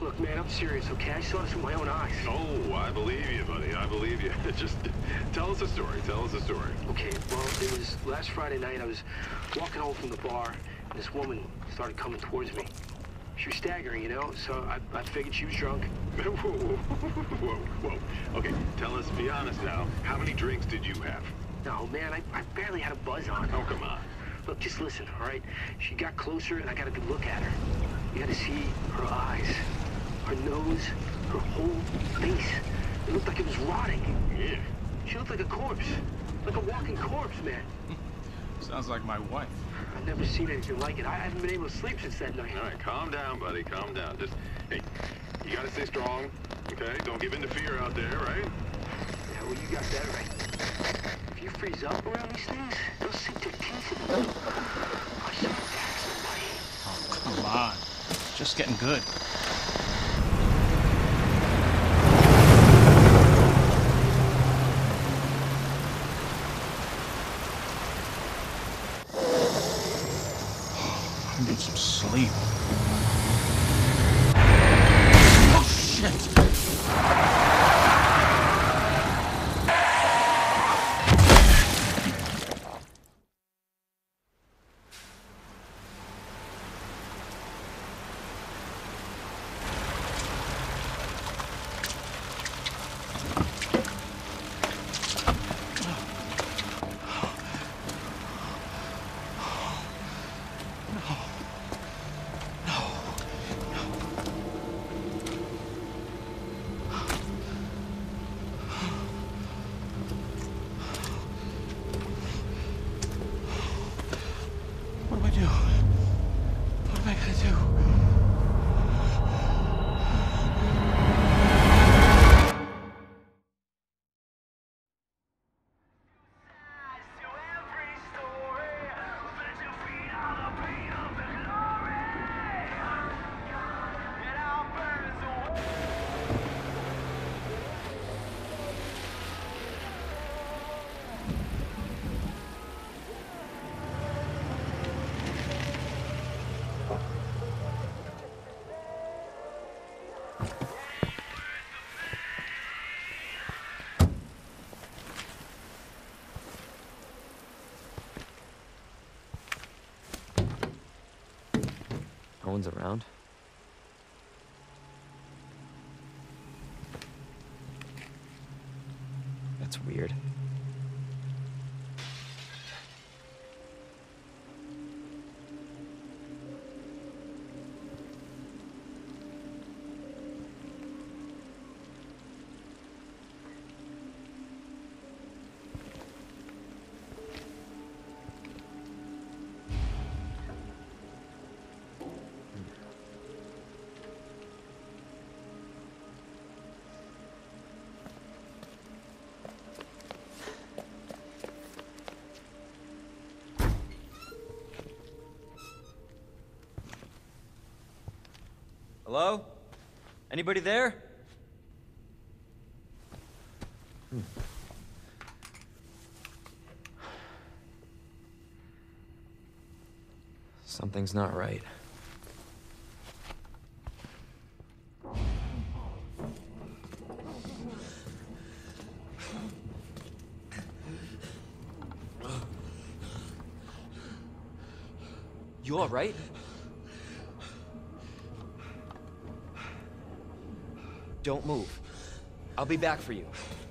Look, man, I'm serious, okay? I saw this with my own eyes. Oh, I believe you, buddy. I believe you. Just tell us a story. Tell us a story. Okay, well, it was last Friday night. I was walking home from the bar, and this woman started coming towards me. She was staggering, you know, so I figured she was drunk. Whoa, whoa, whoa. Okay, tell us, be honest now. How many drinks did you have? No, man, I barely had a buzz on. Oh, come on. Look, just listen, all right? She got closer, and I got a good look at her. You got to see her eyes, her nose, her whole face. It looked like it was rotting. Yeah. She looked like a corpse. Like a walking corpse, man. Sounds like my wife. I've never seen anything like it. I haven't been able to sleep since that night. All right, calm down, buddy. Calm down. Just, hey, you gotta stay strong, okay? Don't give in to fear out there, right? Yeah, well, you got that right. If you freeze up around these things, they'll sink their teeth in the middle. I should attack somebody. Oh, come on. It's just getting good. I need some sleep. Oh, shit! What do I do? What am I gonna do? No one's around. That's weird. Hello? Anybody there? Something's not right. You all right? Don't move. I'll be back for you.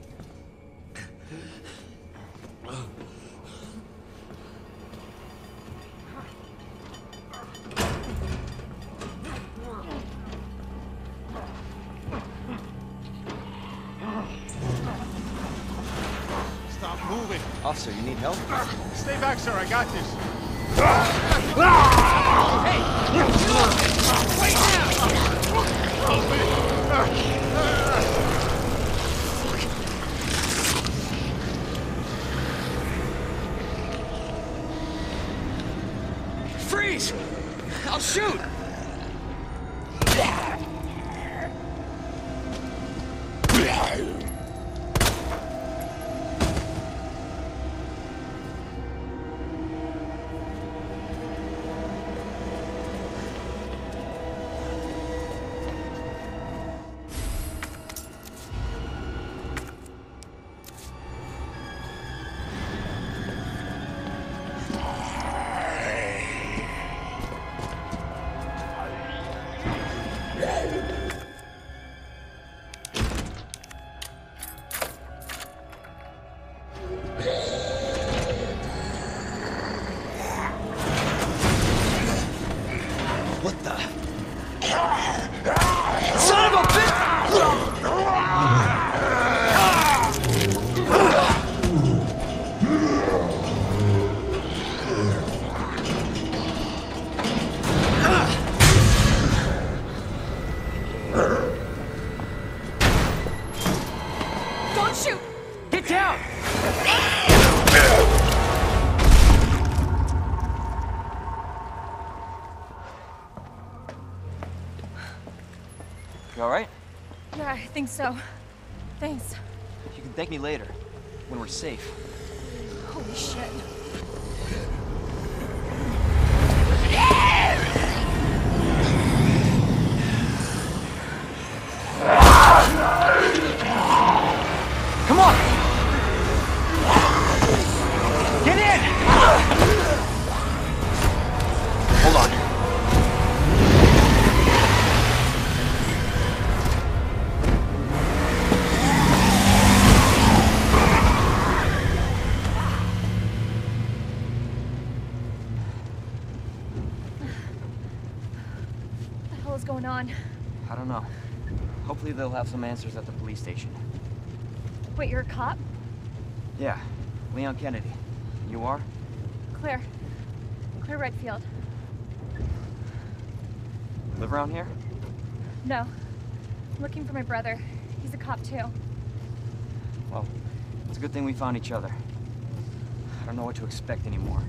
Stop moving. Officer, you need help? Stay back, sir. I got this. Freeze! I'll shoot! You alright? Yeah, I think so. Thanks. You can thank me later, when we're safe. Holy shit. Come on! Get in! Hold on. What the hell is going on? I don't know. Hopefully they'll have some answers at the police station. Wait, you're a cop? Yeah, Leon Kennedy. You are? Claire. Claire Redfield. Live around here? No. I'm looking for my brother. He's a cop too. Well, it's a good thing we found each other. I don't know what to expect anymore.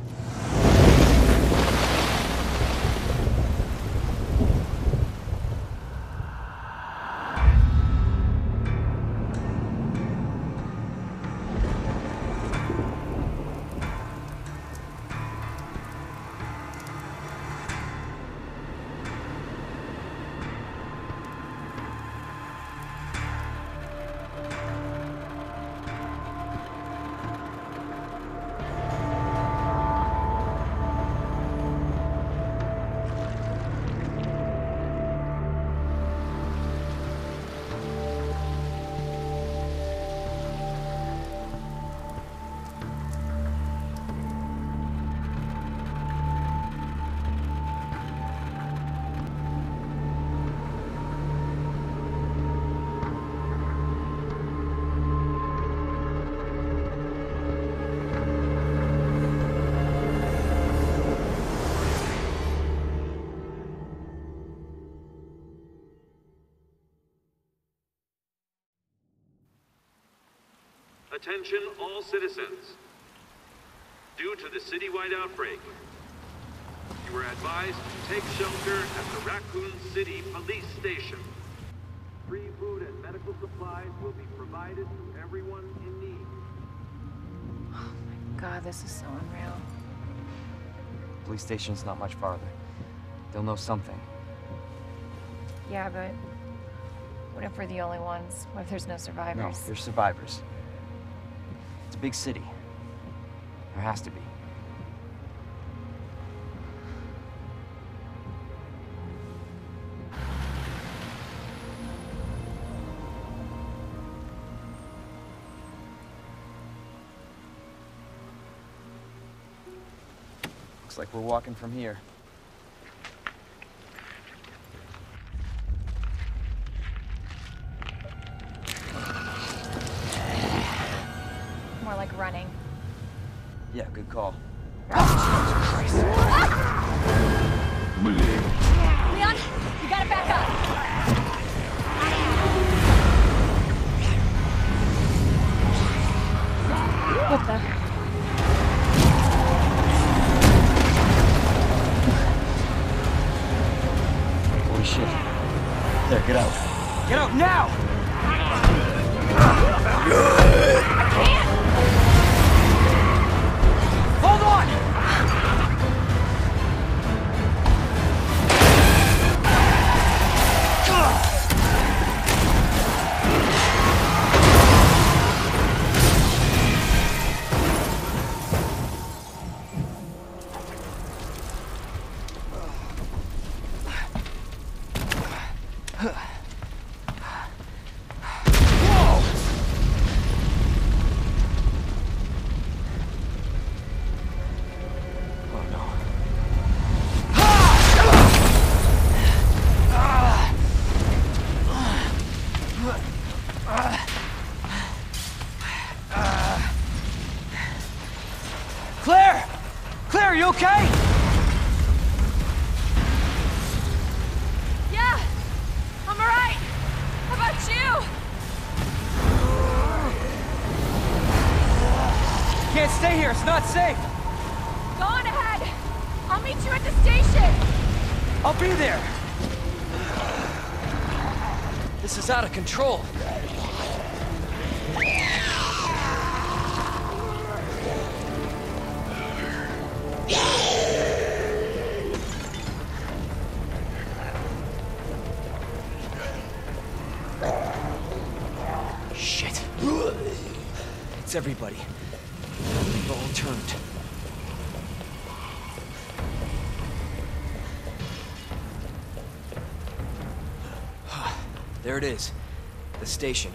Attention all citizens. Due to the citywide outbreak, you are advised to take shelter at the Raccoon City Police Station. Free food and medical supplies will be provided to everyone in need. Oh my god, this is so unreal. Police station's not much farther. They'll know something. Yeah, but what if we're the only ones? What if there's no survivors? No, there's survivors. It's a big city. There has to be. Looks like we're walking from here. More like running. Yeah, good call. Leon, you gotta back up. What the? Holy shit. There, get out. Get out now! Hold on! Claire! Claire, are you okay? Yeah, I'm alright. How about you? Can't stay here, it's not safe. Go on ahead. I'll meet you at the station. I'll be there. This is out of control. Shit. It's everybody. They've all turned. There it is. The station.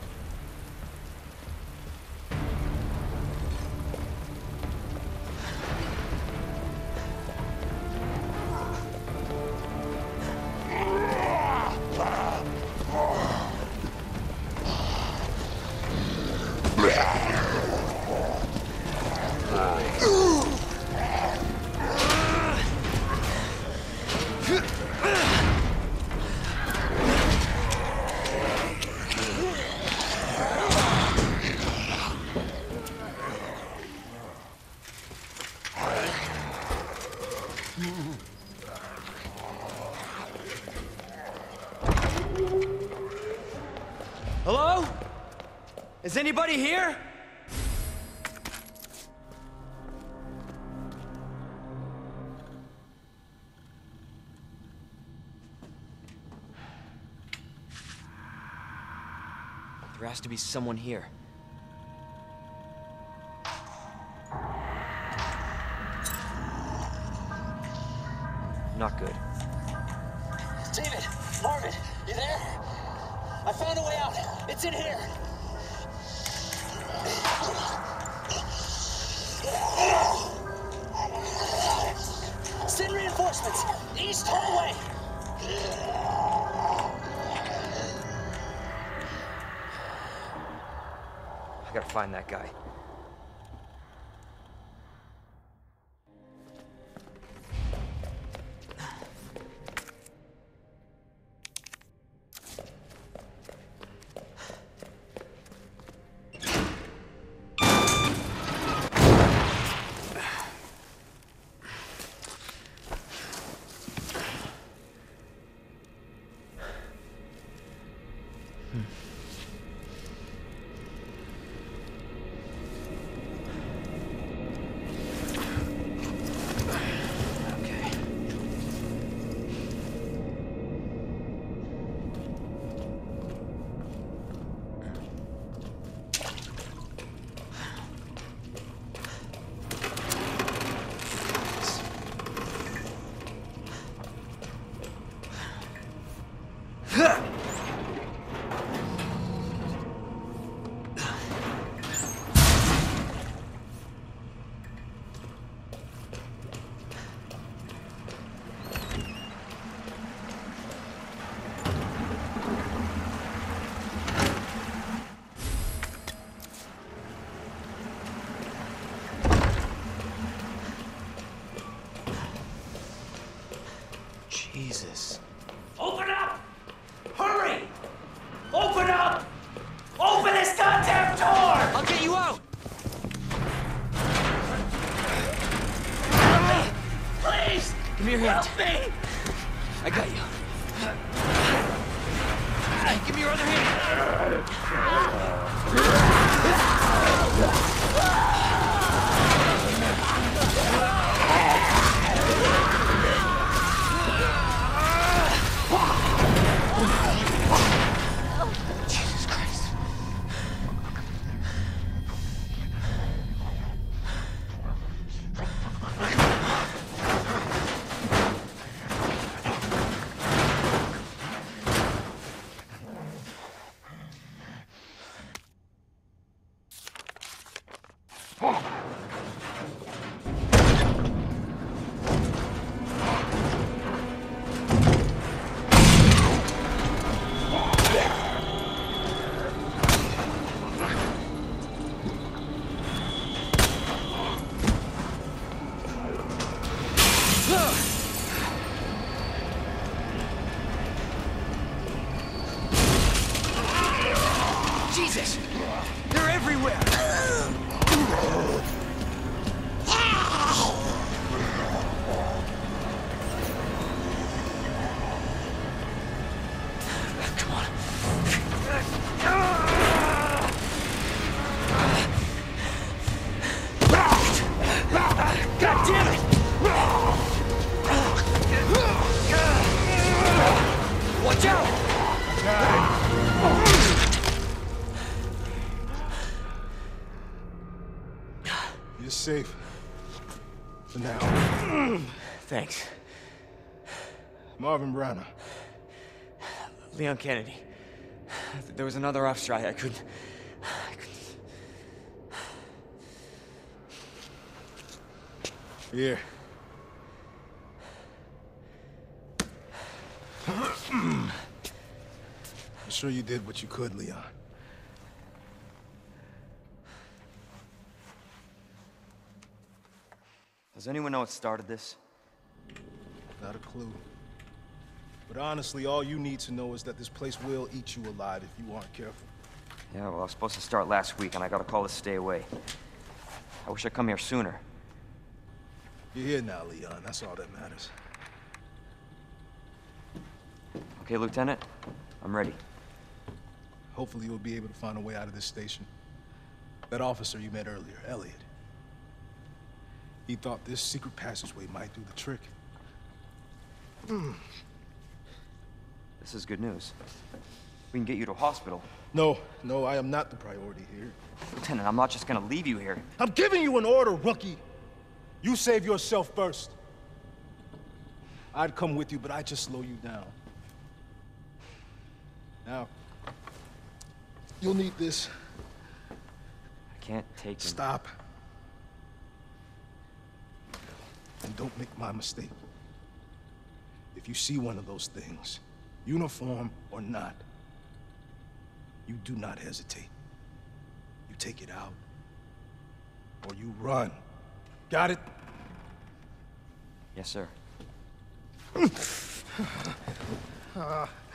Hello? Is anybody here? There has to be someone here. Not good. David! Marvin! You there? I found a way out! It's in here! Send reinforcements! East hallway! I gotta find that guy. Jesus. Open up! Hurry! Open up! Open this goddamn door! I'll get you out! Help me! Please! Give me your hand. Help me! I got you. Give me your other hand. Jesus Christ. Jesus! They're everywhere! Come on. For now. Thanks. Marvin Browner. Leon Kennedy. There was another off strike. I couldn't... Here. I'm sure you did what you could, Leon. Does anyone know what started this? Not a clue. But honestly, all you need to know is that this place will eat you alive if you aren't careful. Yeah, well, I was supposed to start last week, and I got a call to stay away. I wish I'd come here sooner. You're here now, Leon. That's all that matters. Okay, Lieutenant? I'm ready. Hopefully you'll be able to find a way out of this station. That officer you met earlier, Elliot. He thought this secret passageway might do the trick. This is good news. We can get you to a hospital. No, I am not the priority here. Lieutenant, I'm not just gonna leave you here. I'm giving you an order, rookie! You save yourself first. I'd come with you, but I'd just slow you down. Now, you'll need this. I can't take him. Stop. And don't make my mistake. If you see one of those things, uniform or not, you do not hesitate. You take it out, or you run. Got it? Yes, sir.